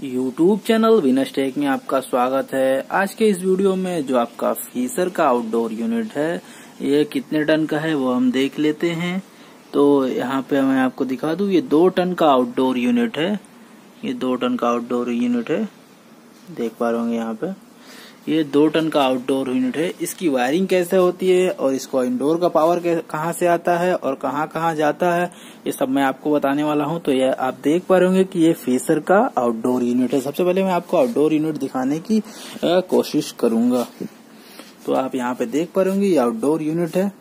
YouTube channel Venus take में आपका स्वागत है। आज के इस वीडियो में जो आपका फीसर का आउटडोर यूनिट है ये कितने टन का है वो हम देख लेते हैं। तो यहाँ पे मैं आपको दिखा दूं, ये 2 टन का आउटडोर यूनिट है। ये 2 टन का आउटडोर यूनिट है, देख पा रहे होंगे यहाँ पे। ये 2 टन का आउटडोर यूनिट है। इसकी वायरिंग कैसे होती है और इसको इंडोर का पावर कहाँ से आता है और कहाँ कहाँ जाता है, ये सब मैं आपको बताने वाला हूँ। तो ये आप देख पा रहे होंगे कि ये फीसर का आउटडोर यूनिट है। सबसे पहले मैं आपको आउटडोर यूनिट दिखाने की कोशिश करूंगा। तो आप यहाँ पे देख पा रहे होंगे ये आउटडोर यूनिट है।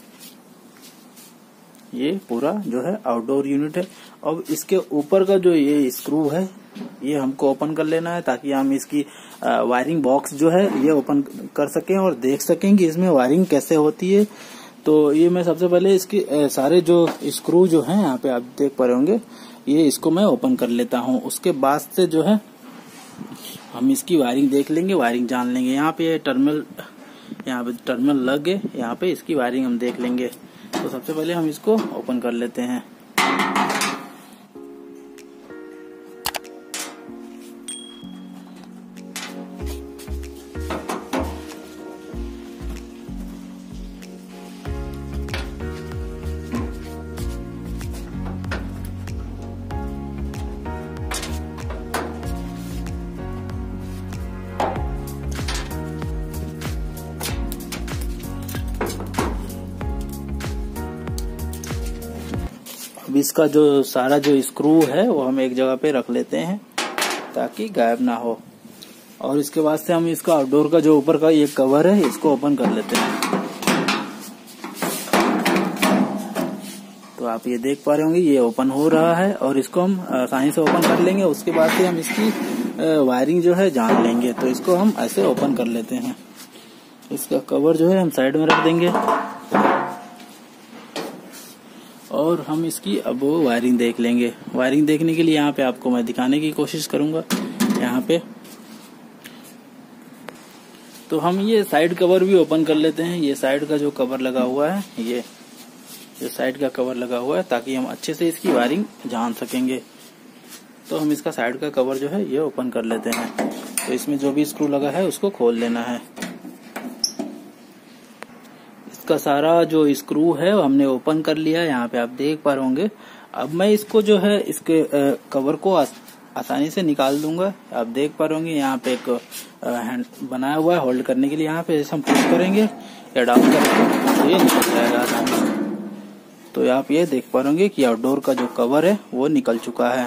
ये पूरा जो है आउटडोर यूनिट है। अब इसके ऊपर का जो ये स्क्रू है ये हमको ओपन कर लेना है ताकि हम इसकी वायरिंग बॉक्स जो है ये ओपन कर सकें और देख सकें कि इसमें वायरिंग कैसे होती है। तो ये मैं सबसे पहले इसकी सारे जो स्क्रू जो हैं यहाँ पे आप देख पा रहे होंगे, ये इसको मैं ओपन कर लेता हूँ। उसके बाद से जो है हम इसकी वायरिंग देख लेंगे, वायरिंग जान लेंगे। यहाँ पे टर्मिनल लग गए, यहाँ पे इसकी वायरिंग हम देख लेंगे। तो सबसे पहले हम इसको ओपन कर लेते हैं। अब इसका जो सारा जो स्क्रू है वो हम एक जगह पे रख लेते हैं ताकि गायब ना हो। और इसके बाद से हम इसका आउटडोर का जो ऊपर का ये कवर है इसको ओपन कर लेते हैं। तो आप ये देख पा रहे होंगे ये ओपन हो रहा है और इसको हम आसानी से ओपन कर लेंगे। उसके बाद से हम इसकी वायरिंग जो है जान लेंगे। तो इसको हम ऐसे ओपन कर लेते हैं। इसका कवर जो है हम साइड में रख देंगे और हम इसकी अब वायरिंग देख लेंगे। वायरिंग देखने के लिए यहाँ पे आपको मैं दिखाने की कोशिश करूंगा। यहाँ पे तो हम ये साइड कवर भी ओपन कर लेते हैं। ये साइड का जो कवर लगा हुआ है, ये साइड का कवर लगा हुआ है ताकि हम अच्छे से इसकी वायरिंग जान सकेंगे। तो हम इसका साइड का कवर जो है ये ओपन कर लेते हैं। तो इसमें जो भी स्क्रू लगा है उसको खोल लेना है। इसका सारा जो स्क्रू है हमने ओपन कर लिया है, यहाँ पे आप देख पा रहे होंगे। अब मैं इसको जो है इसके कवर को आसानी से निकाल दूंगा। आप देख पा रहे होंगे यहाँ पे एक हैंड बनाया हुआ है होल्ड करने के लिए। यहाँ पे हम पुश करेंगे या डाउन करेंगे तो ये निकल जाएगा आसानी से। तो आप ये देख पा रहे होंगे कि आउटडोर का जो कवर है वो निकल चुका है।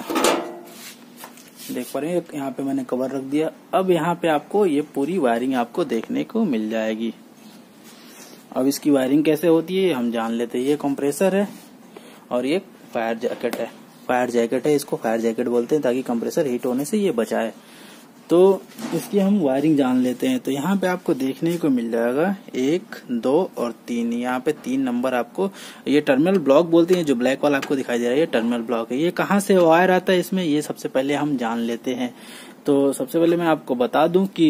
देख पा रहे हैं यहाँ पे मैंने कवर रख दिया। अब यहाँ पे आपको ये पूरी वायरिंग आपको देखने को मिल जाएगी। अब इसकी वायरिंग कैसे होती है हम जान लेते हैं। ये कंप्रेसर है और ये फायर जैकेट है। इसको फायर जैकेट बोलते हैं ताकि कंप्रेसर हीट होने से ये बचाए। तो इसकी हम वायरिंग जान लेते हैं। तो यहाँ पे आपको देखने को मिल जाएगा 1, 2 और 3। यहाँ पे 3 नंबर आपको ये टर्मिनल ब्लॉक बोलते हैं। जो ब्लैक वाला आपको दिखाई दे रहा है ये टर्मिनल ब्लॉक है। ये कहाँ से वायर आता है इसमें, ये सबसे पहले हम जान लेते हैं। तो सबसे पहले मैं आपको बता दूं कि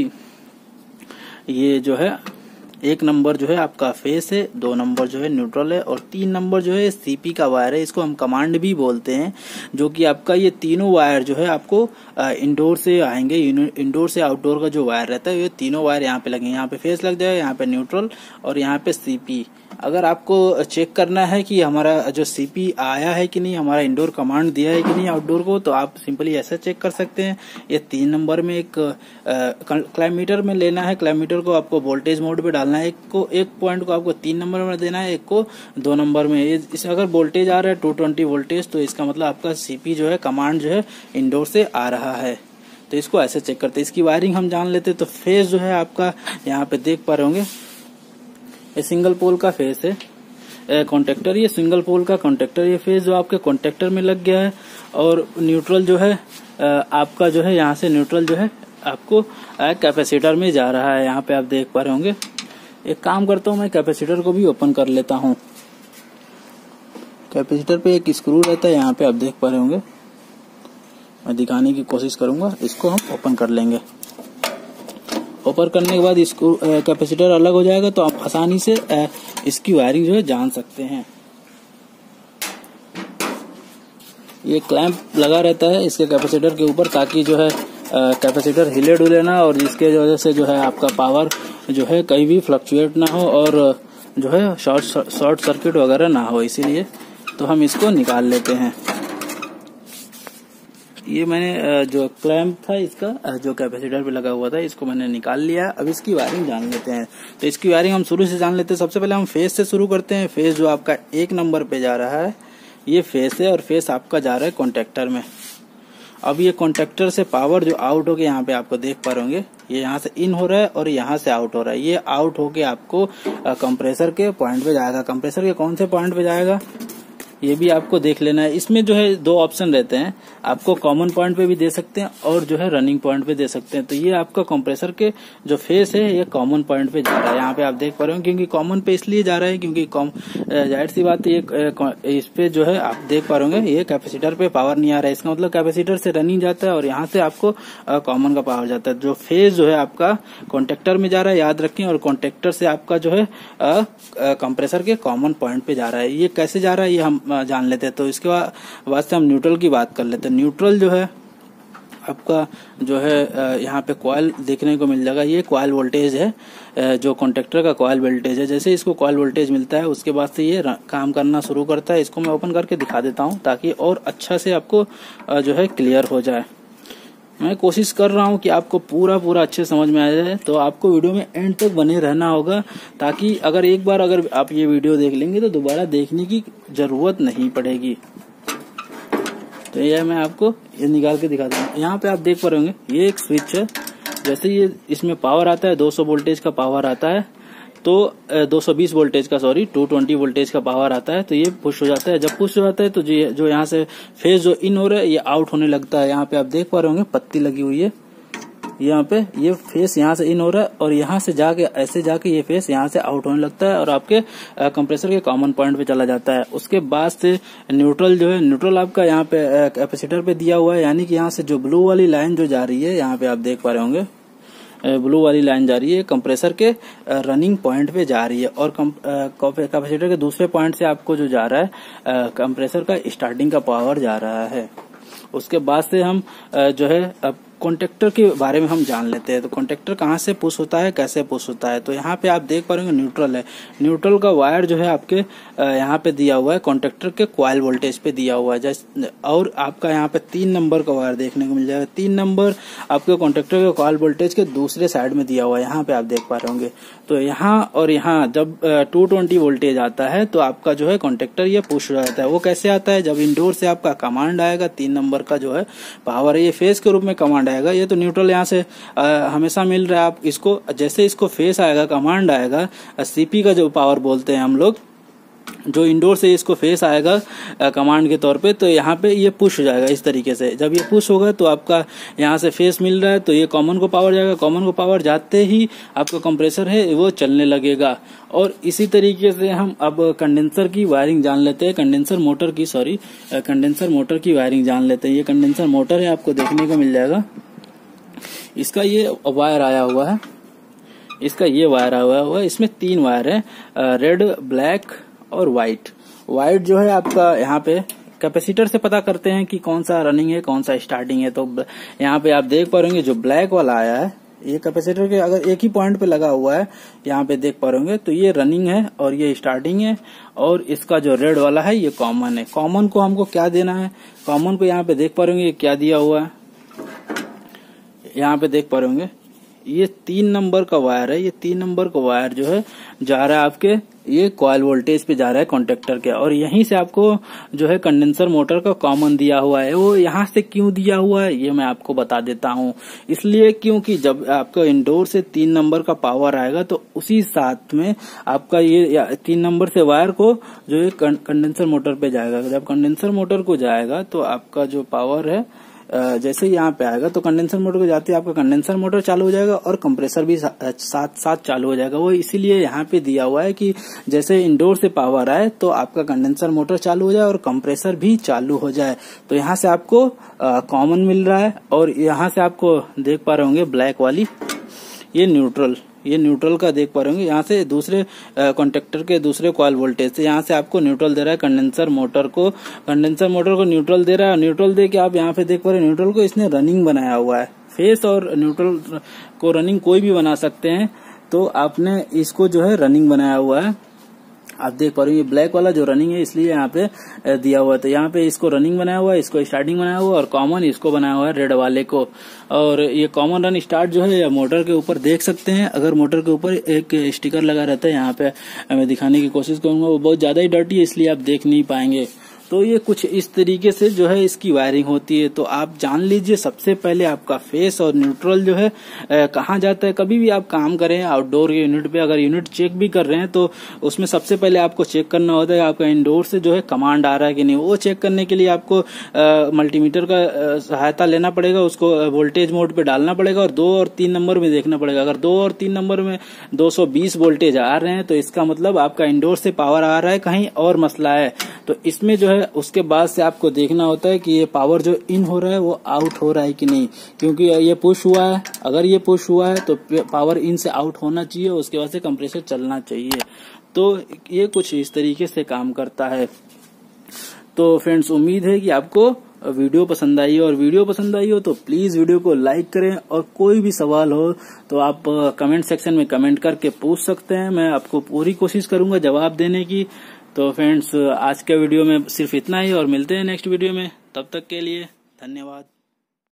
ये जो है 1 नंबर जो है आपका फेस है, 2 नंबर जो है न्यूट्रल है और 3 नंबर जो है सीपी का वायर है। इसको हम कमांड भी बोलते हैं। जो कि आपका ये तीनों वायर जो है आपको इंडोर से आएंगे। इंडोर से आउटडोर का जो वायर रहता है ये तीनों वायर यहाँ पे लगेंगे। यहाँ पे फेस लग जाएगा, यहाँ पे न्यूट्रल और यहाँ पे सीपी। अगर आपको चेक करना है कि हमारा जो सीपी आया है कि नहीं, हमारा इंडोर कमांड दिया है कि नहीं आउटडोर को, तो आप सिंपली ऐसे चेक कर सकते हैं। ये 3 नंबर में एक क्लाइमीटर में लेना है। क्लाइमीटर को आपको वोल्टेज मोड पे डालना है। एक पॉइंट को आपको 3 नंबर में देना है, एक को 2 नंबर में। इस अगर वोल्टेज आ रहा है 220 वोल्टेज तो इसका मतलब आपका सीपी जो है कमांड जो है इंडोर से आ रहा है। तो इसको ऐसे चेक करते हैं। इसकी वायरिंग हम जान लेते। तो फेस जो है आपका यहाँ पे देख पा रहे होंगे ये सिंगल पोल का फेस है। कॉन्टेक्टर ये सिंगल पोल का कॉन्टेक्टर, ये फेस जो आपके कॉन्टेक्टर में लग गया है। और न्यूट्रल जो है आपका जो है यहाँ से न्यूट्रल जो है आपको कैपेसिटर में जा रहा है। यहाँ पे आप देख पा रहे होंगे। एक काम करता हूँ मैं कैपेसिटर को भी ओपन कर लेता हूँ। कैपेसिटर पे एक स्क्रू रहता है, यहाँ पे आप देख पा रहे होंगे। मैं दिखाने की कोशिश करूंगा। इसको हम ओपन कर लेंगे। ओपन करने के बाद इसको कैपेसिटर अलग हो जाएगा तो आप आसानी से इसकी वायरिंग जो है जान सकते हैं। ये क्लैंप लगा रहता है इसके कैपेसिटर के ऊपर ताकि जो है कैपेसिटर हिले डुले ना, और जिसके वजह से जो है आपका पावर जो है कहीं भी फ्लक्चुएट ना हो और जो है शॉर्ट सर्किट वगैरह ना हो, इसीलिए तो हम इसको निकाल लेते हैं। ये मैंने जो क्लैंप था इसका जो कैपेसिटर पे लगा हुआ था, इसको मैंने निकाल लिया। अब इसकी वायरिंग जान लेते हैं। तो इसकी वायरिंग हम शुरू से जान लेते हैं। सबसे पहले हम फेस से शुरू करते हैं। फेस जो आपका 1 नंबर पे जा रहा है, ये फेस है, और फेस आपका जा रहा है कॉन्टेक्टर में। अब ये कॉन्टेक्टर से पावर जो आउट होके यहाँ पे आपको देख पा रहे होंगे, ये यहाँ से इन हो रहा है और यहाँ से आउट हो रहा है। ये आउट होके आपको कंप्रेसर के पॉइंट पे जाएगा। कंप्रेसर के कौन से पॉइंट पे जाएगा ये भी आपको देख लेना है। इसमें जो है 2 ऑप्शन रहते हैं, आपको कॉमन पॉइंट पे भी दे सकते हैं और जो है रनिंग पॉइंट पे दे सकते हैं। तो ये आपका कंप्रेसर के जो फेस है ये कॉमन पॉइंट पे जा रहा है। यहाँ पे आप देख पा रहे हो, क्योंकि कॉमन पे इसलिए जा रहा है क्योंकि जाहिर सी बात है इस पे जो है आप देख पा रहे होंगे ये कैपेसिटर पे पावर नहीं आ रहा है। इसका मतलब कैपेसिटर से रनिंग जाता है और यहाँ से आपको कॉमन का पावर जाता है। जो फेस जो है आपका कॉन्टेक्टर में जा रहा है, याद रखें, और कॉन्टेक्टर से आपका जो है कंप्रेसर के कॉमन पॉइंट पे जा रहा है। ये कैसे जा रहा है ये हम जान लेते हैं। तो इसके बाद से हम न्यूट्रल की बात कर लेते हैं। न्यूट्रल जो है आपका जो है यहाँ पे कॉइल देखने को मिल जाएगा। ये कॉइल वोल्टेज है, जो कॉन्टेक्टर का कॉइल वोल्टेज है। जैसे इसको कॉइल वोल्टेज मिलता है उसके बाद से ये काम करना शुरू करता है। इसको मैं ओपन करके दिखा देता हूँ ताकि और अच्छा से आपको जो है क्लियर हो जाए। मैं कोशिश कर रहा हूँ कि आपको पूरा अच्छे समझ में आ जाए। तो आपको वीडियो में एंड तक बने रहना होगा, ताकि अगर एक बार अगर आप ये वीडियो देख लेंगे तो दोबारा देखने की जरूरत नहीं पड़ेगी। तो ये मैं आपको ये निकाल के दिखा दूंगा। यहाँ पे आप देख पा रहे होंगे ये एक स्विच है। जैसे ये इसमें पावर आता है, 200 वोल्टेज का पावर आता है, तो 220 वोल्टेज का 220 वोल्टेज का पावर आता है। तो ये पुश हो जाता है। जब पुश हो जाता है तो जो यहाँ से फेज जो इन हो रहा है ये आउट होने लगता है। यहाँ पे आप देख पा रहे होंगे पत्ती लगी हुई है। यहाँ पे ये फेस यहाँ से इन हो रहा है और यहाँ से जाके ऐसे जाके ये फेस यहाँ से आउट होने लगता है और आपके कंप्रेसर के कॉमन पॉइंट पे चला जाता है। उसके बाद से न्यूट्रल जो है, न्यूट्रल आपका यहाँ पे कैपेसिटर पे दिया हुआ है। यानी कि यहाँ से जो ब्लू वाली लाइन जो जा रही है, यहाँ पे आप देख पा रहे होंगे ब्लू वाली लाइन जा रही है, कंप्रेसर के रनिंग पॉइंट पे जा रही है। और कैपेसिटर के दूसरे पॉइंट से आपको जो जा रहा है कंप्रेसर का स्टार्टिंग का पावर जा रहा है। उसके बाद से हम जो है अब कॉन्टेक्टर के बारे में हम जान लेते हैं। तो कॉन्टेक्टर कहाँ से पुश होता है, कैसे पुश होता है। तो यहाँ पे आप देख पा रहे होंगे न्यूट्रल है। न्यूट्रल का वायर जो है आपके यहाँ पे दिया हुआ है, कॉन्टेक्टर के कॉइल वोल्टेज पे दिया हुआ है। और आपका यहाँ पे 3 नंबर का वायर देखने को मिल जाएगा। 3 नंबर आपके कॉन्टेक्टर के कॉइल वोल्टेज के दूसरे साइड में दिया हुआ है। यहाँ पे आप देख पा रहे होंगे। तो यहाँ और यहाँ जब 220 वोल्टेज आता है तो आपका जो है कॉन्टेक्टर ये पुश हो जाता है। वो कैसे आता है, जब इंडोर से आपका कमांड आएगा, 3 नंबर का जो है पावर है, ये फेज के रूप में कमांड आएगा। ये तो न्यूट्रल यहाँ से हमेशा मिल रहा है। आप इसको जैसे इसको फेस आएगा, कमांड आएगा, सीपी का जो पावर बोलते हैं हम लोग, जो इंडोर से इसको फेस आएगा कमांड के तौर पे, तो यहाँ पे ये पुश हो जाएगा इस तरीके से। जब ये पुश होगा तो आपका यहाँ से फेस मिल रहा है तो ये कॉमन को पावर जाएगा। कॉमन को पावर जाते ही आपका कंप्रेसर है वो चलने लगेगा। और इसी तरीके से हम अब कंडेंसर की वायरिंग जान लेते हैं। कंडेंसर मोटर की वायरिंग जान लेते हैं। ये कंडेंसर मोटर है, आपको देखने को मिल जाएगा। इसका ये वायर आया हुआ है, इसमें 3 वायर है, रेड, ब्लैक और व्हाइट। व्हाइट जो है आपका यहाँ पे कैपेसिटर से पता करते हैं कि कौन सा रनिंग है, कौन सा स्टार्टिंग है। तो यहाँ पे आप देख पा रहे जो ब्लैक वाला आया है, ये कैपेसिटर के अगर एक ही पॉइंट पे लगा हुआ है, यहाँ पे देख पा रहे तो ये रनिंग है और ये स्टार्टिंग है। और इसका जो रेड वाला है ये कॉमन है। कॉमन को हमको क्या देना है, कॉमन को यहाँ पे देख पा रहे ये क्या दिया हुआ है, यहाँ पे देख पा रहे होंगे ये 3 नंबर का वायर है। ये 3 नंबर का वायर जो है जा रहा है आपके ये कॉइल वोल्टेज पे जा रहा है कॉन्टेक्टर के। और यहीं से आपको जो है कंडेंसर मोटर का कॉमन दिया हुआ है। वो यहाँ से क्यों दिया हुआ है ये मैं आपको बता देता हूँ। इसलिए क्योंकि जब आपका इंडोर से 3 नंबर का पावर आएगा तो उसी साथ में आपका ये 3 नंबर से वायर को जो है कंडेंसर मोटर पे जाएगा। जब कंडेंसर मोटर को जाएगा तो आपका जो पावर है जैसे ही यहाँ पे आएगा तो कंडेंसर मोटर को जाते ही आपका कंडेंसर मोटर चालू हो जाएगा और कंप्रेसर भी साथ चालू हो जाएगा। वो इसीलिए यहाँ पे दिया हुआ है कि जैसे इंडोर से पावर आए तो आपका कंडेंसर मोटर चालू हो जाए और कंप्रेसर भी चालू हो जाए। तो यहाँ से आपको कॉमन मिल रहा है। और यहाँ से आपको देख पा रहे होंगे ब्लैक वाली ये न्यूट्रल का देख पा रहे होंगे। यहाँ से दूसरे कॉन्टेक्टर के दूसरे कॉइल वोल्टेज से यहाँ से आपको न्यूट्रल दे रहा है कंडेंसर मोटर को न्यूट्रल दे रहा है। न्यूट्रल दे के आप यहाँ पे देख पा रहे हैं न्यूट्रल को इसने रनिंग बनाया हुआ है। फेस और न्यूट्रल को रनिंग कोई भी बना सकते हैं। तो आपने इसको जो है रनिंग बनाया हुआ है, आप देख पा रहे हो ये ब्लैक वाला जो रनिंग है इसलिए यहाँ पे दिया हुआ है। तो यहाँ पे इसको रनिंग बनाया हुआ है, इसको स्टार्टिंग बनाया हुआ है और कॉमन इसको बनाया हुआ है रेड वाले को। और ये कॉमन रन स्टार्ट जो है मोटर के ऊपर देख सकते हैं। अगर मोटर के ऊपर एक स्टिकर लगा रहता है, यहाँ पे मैं दिखाने की कोशिश करूंगा, वो बहुत ज्यादा ही डर्टी है इसलिए आप देख नहीं पाएंगे। तो ये कुछ इस तरीके से जो है इसकी वायरिंग होती है। तो आप जान लीजिए सबसे पहले आपका फेस और न्यूट्रल जो है कहाँ जाता है। कभी भी आप काम करें आउटडोर के यूनिट पे, अगर यूनिट चेक भी कर रहे हैं तो उसमें सबसे पहले आपको चेक करना होता है आपका इंडोर से जो है कमांड आ रहा है कि नहीं। वो चेक करने के लिए आपको मल्टीमीटर का सहायता लेना पड़ेगा, उसको वोल्टेज मोड पे डालना पड़ेगा और 2 और 3 नंबर में देखना पड़ेगा। अगर 2 और 3 नंबर में 220 वोल्टेज आ रहे हैं तो इसका मतलब आपका इंडोर से पावर आ रहा है, कहीं और मसला है। तो इसमें जो है उसके बाद से आपको देखना होता है कि ये पावर जो इन हो रहा है वो आउट हो रहा है कि नहीं, क्योंकि ये पुश हुआ है। अगर ये पुश हुआ है तो पावर इन से आउट होना चाहिए, उसके बाद से कंप्रेसर चलना चाहिए। तो ये कुछ इस तरीके से काम करता है। तो फ्रेंड्स उम्मीद है कि आपको वीडियो पसंद आई हो, और वीडियो पसंद आई हो तो प्लीज वीडियो को लाइक करें, और कोई भी सवाल हो तो आप कमेंट सेक्शन में कमेंट करके पूछ सकते हैं। मैं आपको पूरी कोशिश करूंगा जवाब देने की। तो फ्रेंड्स आज के वीडियो में सिर्फ इतना ही, और मिलते हैं नेक्स्ट वीडियो में। तब तक के लिए धन्यवाद।